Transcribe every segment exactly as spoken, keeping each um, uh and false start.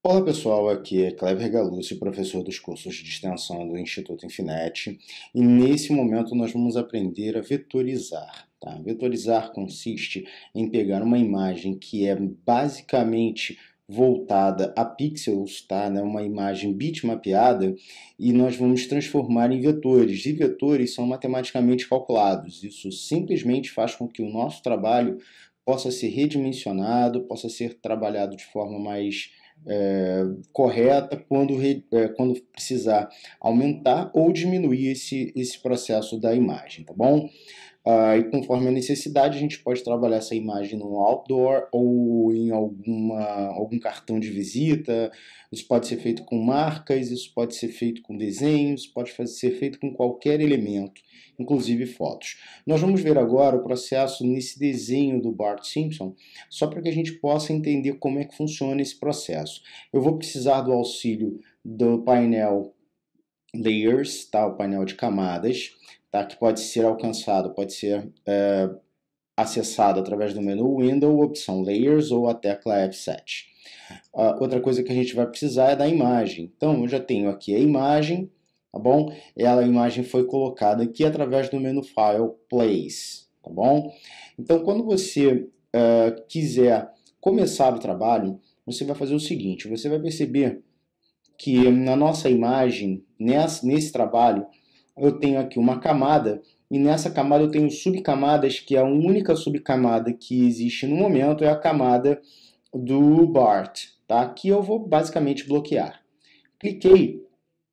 Olá pessoal, aqui é Kleber Galucci, professor dos cursos de extensão do Instituto Infinet, e nesse momento nós vamos aprender a vetorizar. Tá? Vetorizar consiste em pegar uma imagem que é basicamente voltada a pixels, tá? né? Uma imagem bitmapeada, e nós vamos transformar em vetores, e vetores são matematicamente calculados. Isso simplesmente faz com que o nosso trabalho possa ser redimensionado, possa ser trabalhado de forma mais É, correta quando, é, quando precisar aumentar ou diminuir esse, esse processo da imagem, tá bom? Ah, e conforme a necessidade, a gente pode trabalhar essa imagem no outdoor ou em alguma, algum cartão de visita. Isso pode ser feito com marcas, isso pode ser feito com desenhos, pode ser feito com qualquer elemento, inclusive fotos. Nós vamos ver agora o processo nesse desenho do Bart Simpson, só para que a gente possa entender como é que funciona esse processo. Eu vou precisar do auxílio do painel Layers, tá? O painel de camadas, tá? Que pode ser alcançado, pode ser é, acessado através do menu Window, opção Layers ou a tecla F sete. Uh, outra coisa que a gente vai precisar é da imagem. Então, eu já tenho aqui a imagem, tá bom? Ela, a imagem foi colocada aqui através do menu File Place, tá bom? Então, quando você uh, quiser começar o trabalho, você vai fazer o seguinte, você vai perceber que na nossa imagem, nesse, nesse trabalho, eu tenho aqui uma camada, e nessa camada eu tenho subcamadas, que a única subcamada que existe no momento é a camada do Bart, tá? Que eu vou basicamente bloquear. Cliquei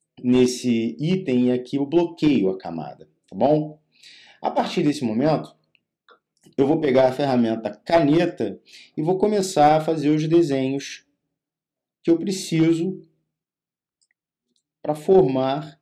nesse item e aqui eu bloqueio a camada, tá bom? A partir desse momento, eu vou pegar a ferramenta caneta e vou começar a fazer os desenhos que eu preciso para formar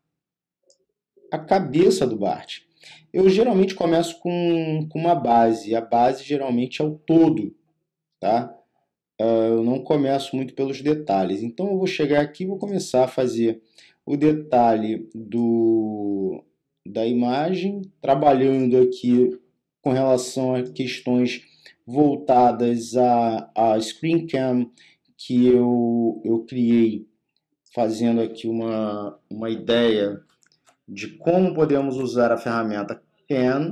a cabeça do Bart. Eu geralmente começo com, com uma base, a base geralmente é o todo, tá? Eu não começo muito pelos detalhes, então eu vou chegar aqui e vou começar a fazer o detalhe do, da imagem, trabalhando aqui com relação a questões voltadas a, a Screen Cam que eu, eu criei, fazendo aqui uma, uma ideia de como podemos usar a ferramenta Pen,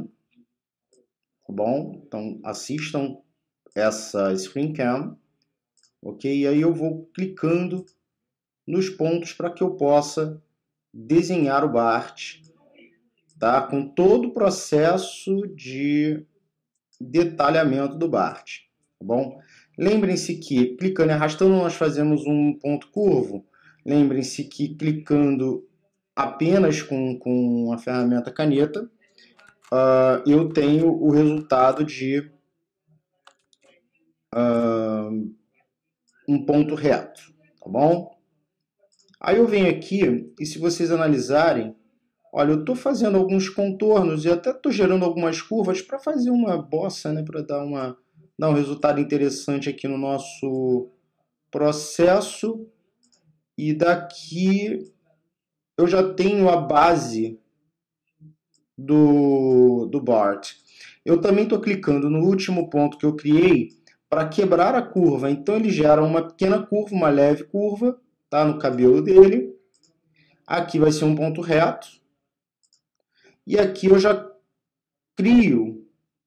tá bom? Então assistam essa Screen Cam, ok? E aí eu vou clicando nos pontos para que eu possa desenhar o Bart, tá? Com todo o processo de detalhamento do Bart, tá bom? Lembrem-se que clicando e arrastando nós fazemos um ponto curvo. Lembrem-se que clicando apenas com, com a ferramenta caneta, uh, eu tenho o resultado de uh, um ponto reto, tá bom? Aí eu venho aqui e se vocês analisarem, olha, eu estou fazendo alguns contornos e até estou gerando algumas curvas para fazer uma bossa, né, para dar, uma, dar um resultado interessante aqui no nosso processo. E daqui eu já tenho a base do, do Bart. Eu também estou clicando no último ponto que eu criei para quebrar a curva. Então ele gera uma pequena curva, uma leve curva, tá, no cabelo dele. Aqui vai ser um ponto reto. E aqui eu já crio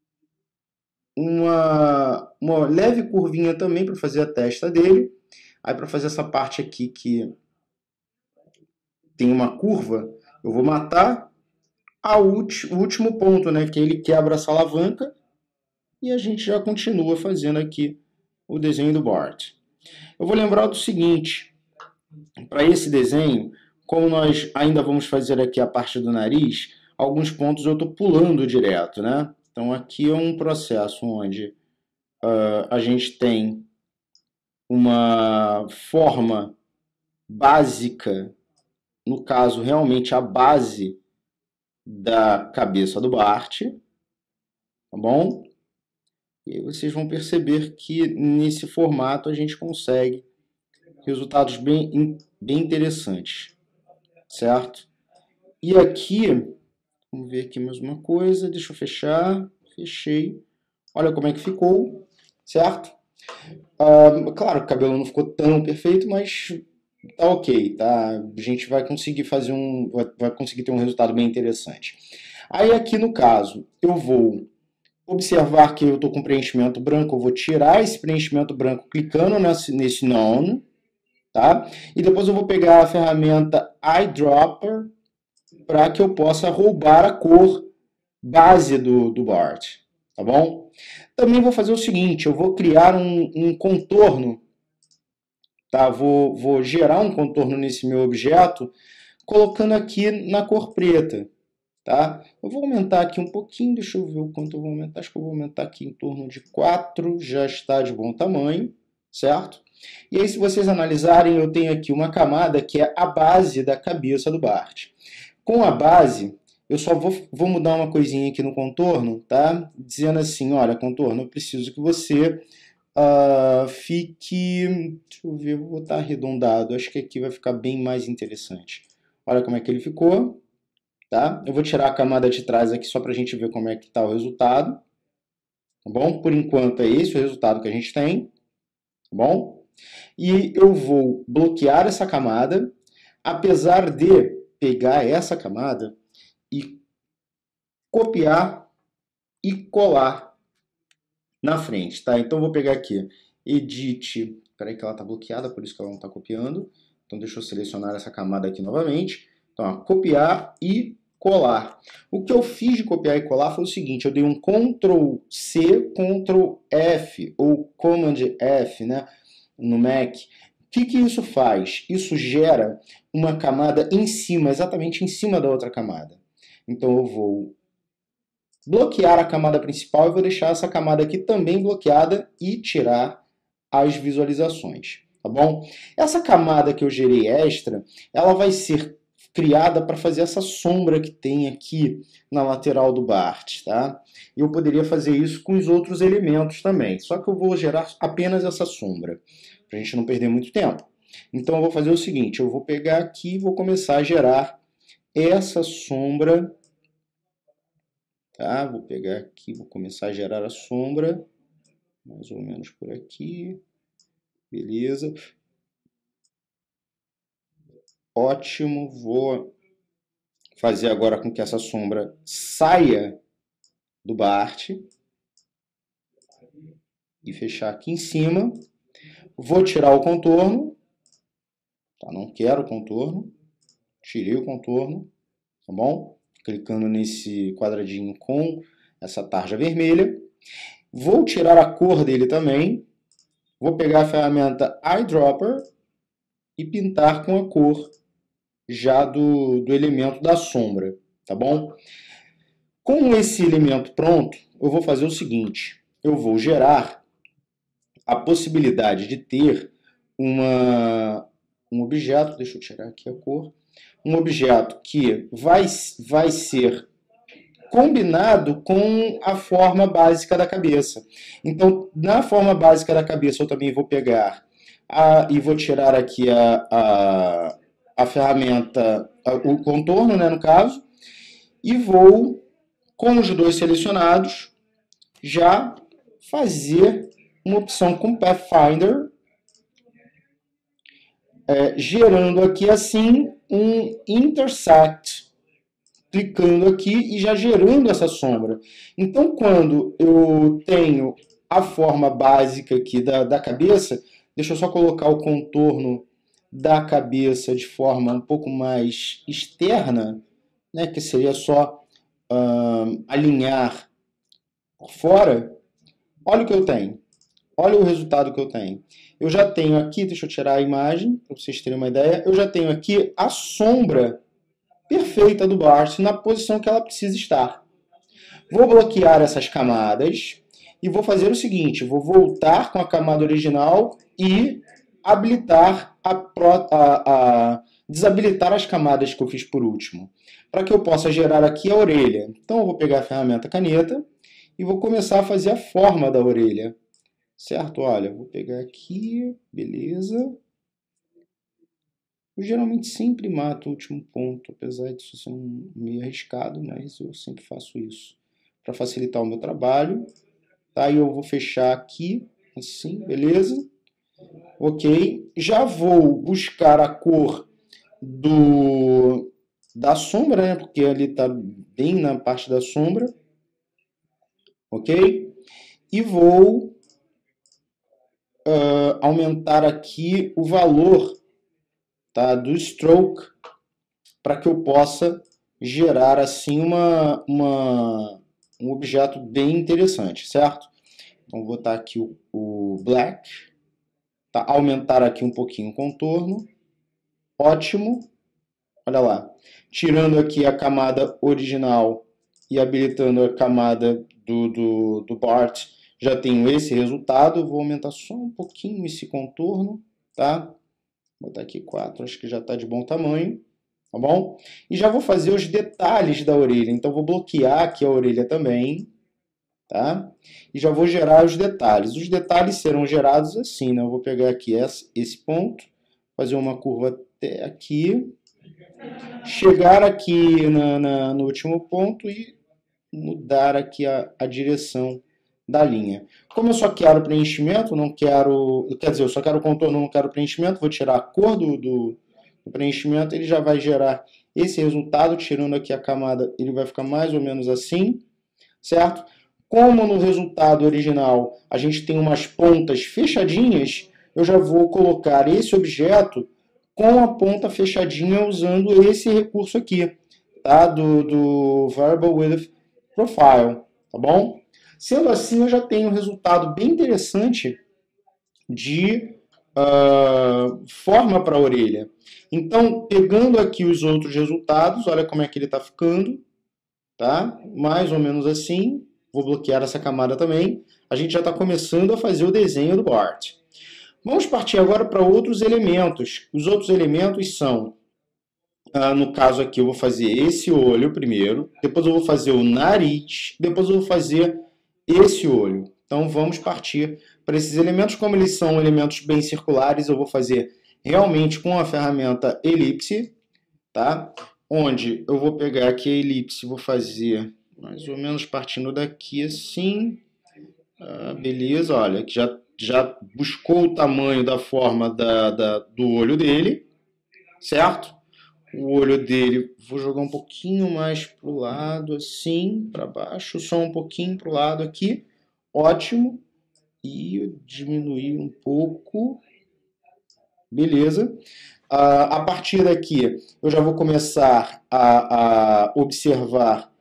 uma, uma leve curvinha também para fazer a testa dele. Aí para fazer essa parte aqui que tem uma curva, eu vou matar a ulti, o último ponto, né, que ele quebra essa alavanca. E a gente já continua fazendo aqui o desenho do Bart. Eu vou lembrar do seguinte, para esse desenho, como nós ainda vamos fazer aqui a parte do nariz, alguns pontos eu estou pulando direto, né? Então aqui é um processo onde uh, a gente tem uma forma básica, no caso realmente a base da cabeça do Bart, tá bom? E aí vocês vão perceber que nesse formato a gente consegue resultados bem, bem interessantes, certo? E aqui, vamos ver aqui mais uma coisa, deixa eu fechar, fechei. Olha como é que ficou, certo? Uh, claro, o cabelo não ficou tão perfeito, mas tá ok, tá? A gente vai conseguir fazer um, vai, vai conseguir ter um resultado bem interessante. Aí aqui no caso, eu vou observar que eu estou com preenchimento branco, eu vou tirar esse preenchimento branco clicando nesse, nesse None, tá? E depois eu vou pegar a ferramenta Eyedropper para que eu possa roubar a cor base do, do Bart, tá bom? Também vou fazer o seguinte, eu vou criar um, um contorno, tá? Vou, vou gerar um contorno nesse meu objeto, colocando aqui na cor preta, tá? Eu vou aumentar aqui um pouquinho, deixa eu ver o quanto eu vou aumentar, acho que eu vou aumentar aqui em torno de quatro, já está de bom tamanho, certo? E aí, se vocês analisarem, eu tenho aqui uma camada que é a base da cabeça do Bart. Com a base, eu só vou, vou mudar uma coisinha aqui no contorno, tá? Dizendo assim, olha, contorno, eu preciso que você uh, fique... Deixa eu ver, vou botar arredondado, acho que aqui vai ficar bem mais interessante. Olha como é que ele ficou. Tá? Eu vou tirar a camada de trás aqui só para a gente ver como é que está o resultado. Tá bom? Por enquanto é esse o resultado que a gente tem. Tá bom? E eu vou bloquear essa camada, apesar de pegar essa camada e copiar e colar na frente. Tá? Então eu vou pegar aqui, Edit, peraí que ela está bloqueada, por isso que ela não está copiando. Então deixa eu selecionar essa camada aqui novamente. Então, ó, copiar e colar. O que eu fiz de copiar e colar foi o seguinte, eu dei um control C, control F, ou command F, né, no Mac. O que que isso faz? Isso gera uma camada em cima, exatamente em cima da outra camada. Então eu vou bloquear a camada principal e vou deixar essa camada aqui também bloqueada e tirar as visualizações, tá bom? Essa camada que eu gerei extra, ela vai ser criada para fazer essa sombra que tem aqui na lateral do Bart, tá? E eu poderia fazer isso com os outros elementos também, só que eu vou gerar apenas essa sombra, para a gente não perder muito tempo. Então eu vou fazer o seguinte, eu vou pegar aqui e vou começar a gerar essa sombra, tá? Vou pegar aqui, vou começar a gerar a sombra, mais ou menos por aqui, beleza. Ótimo, vou fazer agora com que essa sombra saia do Bart e fechar aqui em cima. Vou tirar o contorno, tá? Não quero o contorno, tirei o contorno, tá bom? Clicando nesse quadradinho com essa tarja vermelha. Vou tirar a cor dele também, vou pegar a ferramenta Eyedropper e pintar com a cor já do, do elemento da sombra, tá bom? Com esse elemento pronto, eu vou fazer o seguinte, eu vou gerar a possibilidade de ter uma, um objeto, deixa eu tirar aqui a cor, um objeto que vai, vai ser combinado com a forma básica da cabeça. Então, na forma básica da cabeça, eu também vou pegar a, e vou tirar aqui a, a a ferramenta, o contorno, né, no caso, e vou, com os dois selecionados, já fazer uma opção com Pathfinder, é, gerando aqui assim um intersect, clicando aqui e já gerando essa sombra. Então, quando eu tenho a forma básica aqui da, da cabeça, deixa eu só colocar o contorno da cabeça de forma um pouco mais externa, né, que seria só uh, alinhar por fora. Olha o que eu tenho. Olha o resultado que eu tenho. Eu já tenho aqui, deixa eu tirar a imagem, para vocês terem uma ideia, eu já tenho aqui a sombra perfeita do Bart na posição que ela precisa estar. Vou bloquear essas camadas e vou fazer o seguinte, vou voltar com a camada original e habilitar a, a, a desabilitar as camadas que eu fiz por último, para que eu possa gerar aqui a orelha. Então eu vou pegar a ferramenta caneta e vou começar a fazer a forma da orelha. Certo? Olha, vou pegar aqui, beleza. Eu geralmente sempre mato o último ponto, apesar disso ser um meio arriscado, mas eu sempre faço isso para facilitar o meu trabalho. Tá? E eu vou fechar aqui assim, beleza? Ok, já vou buscar a cor do, da sombra, né? Porque ali está bem na parte da sombra, ok? E vou uh, aumentar aqui o valor, tá, do stroke para que eu possa gerar assim uma, uma, um objeto bem interessante, certo? Então vou botar aqui o, o black, tá? Aumentar aqui um pouquinho o contorno, ótimo, olha lá, tirando aqui a camada original e habilitando a camada do, do, do Bart, já tenho esse resultado. Vou aumentar só um pouquinho esse contorno, tá? Vou botar aqui quatro, acho que já está de bom tamanho, tá bom? E já vou fazer os detalhes da orelha, então vou bloquear aqui a orelha também, tá? E já vou gerar os detalhes. Os detalhes serão gerados assim, né? Eu vou pegar aqui esse ponto, fazer uma curva até aqui, chegar aqui na, na, no último ponto e mudar aqui a, a direção da linha. Como eu só quero preenchimento, não quero, quer dizer, eu só quero contorno, não quero preenchimento, vou tirar a cor do, do, do preenchimento, ele já vai gerar esse resultado, tirando aqui a camada, ele vai ficar mais ou menos assim, certo? Como no resultado original a gente tem umas pontas fechadinhas, eu já vou colocar esse objeto com a ponta fechadinha usando esse recurso aqui, tá? Do, do Variable Width Profile, tá bom? Sendo assim, eu já tenho um resultado bem interessante de uh, forma para a orelha. Então, pegando aqui os outros resultados, olha como é que ele está ficando, tá? Mais ou menos assim. Vou bloquear essa camada também. A gente já está começando a fazer o desenho do Bart. Vamos partir agora para outros elementos. Os outros elementos são, uh, no caso aqui, eu vou fazer esse olho primeiro, depois eu vou fazer o nariz, depois eu vou fazer esse olho. Então vamos partir para esses elementos. Como eles são elementos bem circulares, eu vou fazer realmente com a ferramenta elipse, tá? Onde eu vou pegar aqui a elipse, vou fazer mais ou menos partindo daqui assim. Ah, beleza, olha, que já, já buscou o tamanho da forma da, da, do olho dele, certo? O olho dele, vou jogar um pouquinho mais para o lado, assim, para baixo, só um pouquinho para o lado aqui, ótimo. E diminuir um pouco, beleza. Ah, a partir daqui, eu já vou começar a, a observar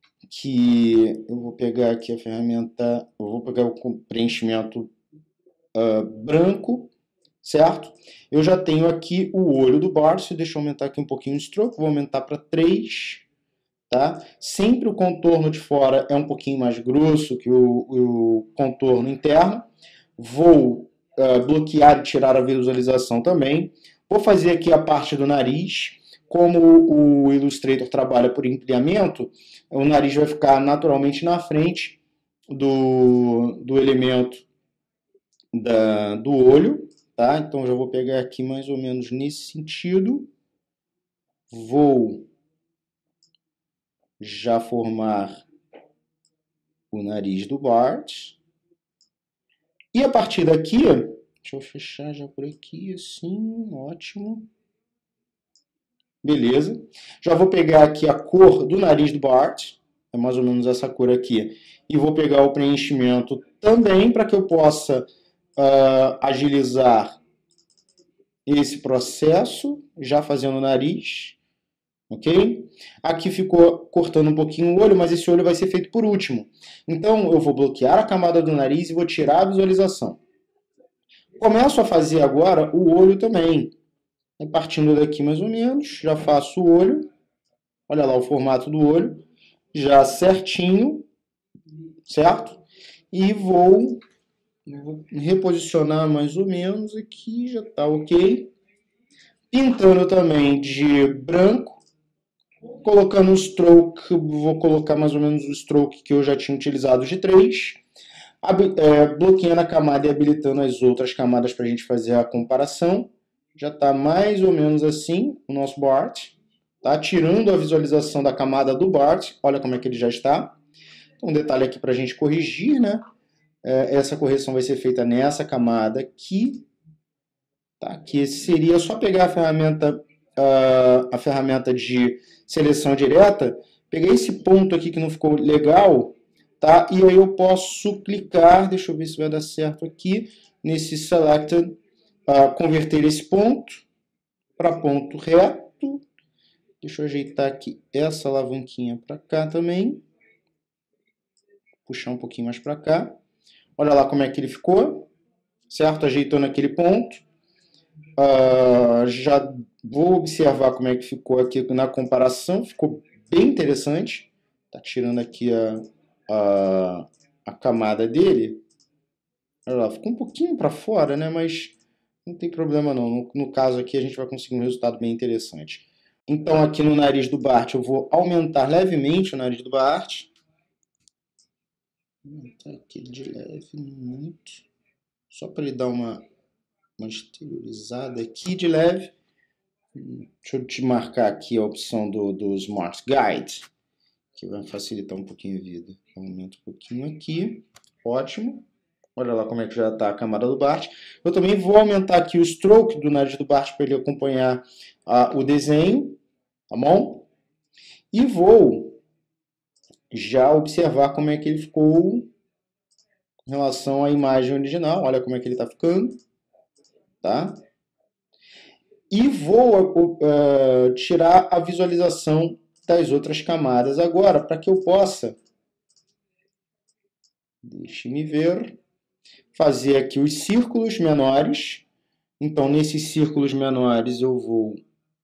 que eu vou pegar aqui a ferramenta, eu vou pegar o preenchimento uh, branco, certo? Eu já tenho aqui o olho do Bart, deixa eu aumentar aqui um pouquinho o stroke, vou aumentar para três, tá? Sempre o contorno de fora é um pouquinho mais grosso que o, o contorno interno. Vou uh, bloquear e tirar a visualização também. Vou fazer aqui a parte do nariz. Como o Illustrator trabalha por ampliamento, o nariz vai ficar naturalmente na frente do, do elemento da, do olho, tá? Então já vou pegar aqui mais ou menos nesse sentido. Vou já formar o nariz do Bart. E a partir daqui, deixa eu fechar já por aqui, assim, ótimo. Beleza. Já vou pegar aqui a cor do nariz do Bart, é mais ou menos essa cor aqui, e vou pegar o preenchimento também para que eu possa uh, agilizar esse processo, já fazendo o nariz, ok? Aqui ficou cortando um pouquinho o olho, mas esse olho vai ser feito por último. Então eu vou bloquear a camada do nariz e vou tirar a visualização. Começo a fazer agora o olho também. Partindo daqui mais ou menos, já faço o olho, olha lá o formato do olho, já certinho, certo? E vou, vou reposicionar mais ou menos aqui, já está ok. Pintando também de branco, colocando um stroke, vou colocar mais ou menos o stroke que eu já tinha utilizado de três, é, bloqueando a camada e habilitando as outras camadas para a gente fazer a comparação. Já está mais ou menos assim o nosso Bart, tá? Tirando a visualização da camada do Bart, olha como é que ele já está. Então, um detalhe aqui para a gente corrigir, né? é, essa correção vai ser feita nessa camada aqui, tá? Que seria só pegar a ferramenta, uh, a ferramenta de seleção direta, peguei esse ponto aqui que não ficou legal, tá? E aí eu posso clicar, deixa eu ver se vai dar certo aqui, nesse Selected, uh, converter esse ponto para ponto reto. Deixa eu ajeitar aqui essa alavanquinha para cá também. Puxar um pouquinho mais para cá. Olha lá como é que ele ficou, certo? Ajeitou naquele ponto. Uh, já vou observar como é que ficou aqui na comparação. Ficou bem interessante. Tá tirando aqui a, a, a camada dele. Olha lá, ficou um pouquinho para fora, né? Mas não tem problema não. No, no caso aqui a gente vai conseguir um resultado bem interessante. Então aqui no nariz do Bart eu vou aumentar levemente o nariz do Bart. Aumentar aqui de leve, muito. Só para ele dar uma, uma exteriorizada aqui de leve. Deixa eu te marcar aqui a opção do, do Smart Guide, que vai facilitar um pouquinho a vida. Aumento um pouquinho aqui. Ótimo. Olha lá como é que já está a camada do Bart. Eu também vou aumentar aqui o stroke do nariz do Bart para ele acompanhar uh, o desenho. Tá bom? E vou já observar como é que ele ficou em relação à imagem original. Olha como é que ele está ficando. Tá? E vou uh, tirar a visualização das outras camadas agora, para que eu possa, deixe-me ver, fazer aqui os círculos menores. Então, nesses círculos menores, eu vou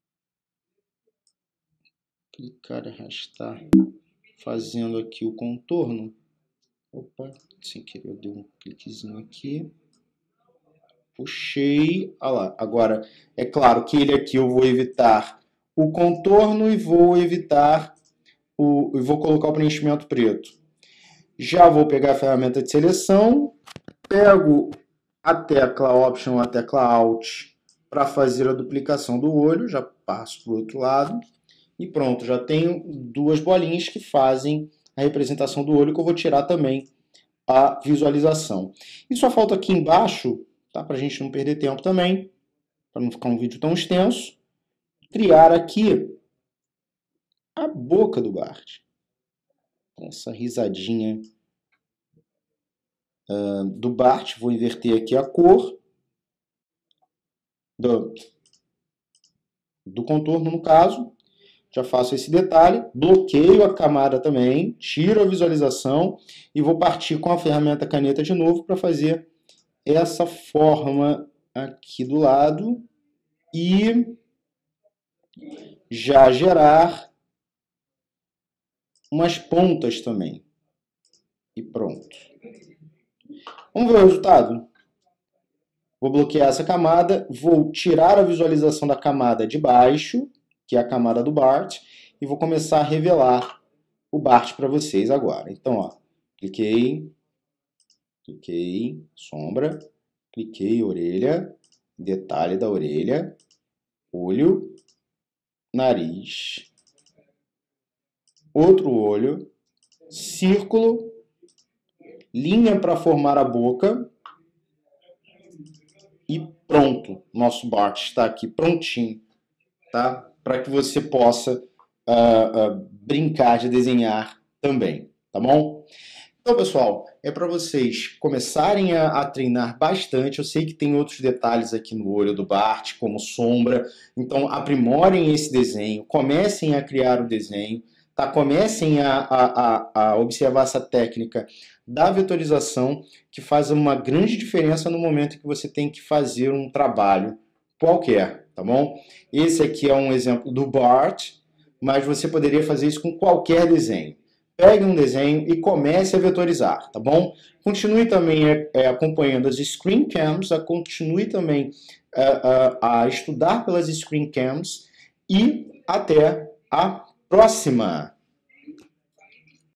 clicar e arrastar, fazendo aqui o contorno. Opa, sem querer eu dei um cliquezinho aqui. Puxei, olha lá. Agora, é claro que ele aqui eu vou evitar o contorno e vou evitar, o, e vou colocar o preenchimento preto. Já vou pegar a ferramenta de seleção, pego a tecla Option, a tecla Alt para fazer a duplicação do olho, já passo para o outro lado e pronto, já tenho duas bolinhas que fazem a representação do olho, que eu vou tirar também a visualização. E só falta aqui embaixo, tá, para a gente não perder tempo também, para não ficar um vídeo tão extenso, criar aqui a boca do Bart. Essa risadinha uh, do Bart. Vou inverter aqui a cor do, do contorno, no caso. Já faço esse detalhe, bloqueio a camada também, tiro a visualização e vou partir com a ferramenta caneta de novo para fazer essa forma aqui do lado e já gerar umas pontas também. E pronto. Vamos ver o resultado? Vou bloquear essa camada, vou tirar a visualização da camada de baixo, que é a camada do Bart, e vou começar a revelar o Bart para vocês agora. Então, ó, cliquei, cliquei, sombra, cliquei, orelha, detalhe da orelha, olho, nariz, outro olho, círculo, linha para formar a boca e pronto. Nosso Bart está aqui prontinho, tá? Para que você possa uh, uh, brincar de desenhar também, tá bom? Então, pessoal, é para vocês começarem a, a treinar bastante. Eu sei que tem outros detalhes aqui no olho do Bart, como sombra. Então, aprimorem esse desenho, comecem a criar o desenho, tá? Comecem a, a, a, a observar essa técnica da vetorização, que faz uma grande diferença no momento em que você tem que fazer um trabalho qualquer, tá bom? Esse aqui é um exemplo do Bart, mas você poderia fazer isso com qualquer desenho. Pegue um desenho e comece a vetorizar, tá bom? Continue também é, acompanhando as screen cams, a, continue também é, a, a estudar pelas screen cams e até a próxima!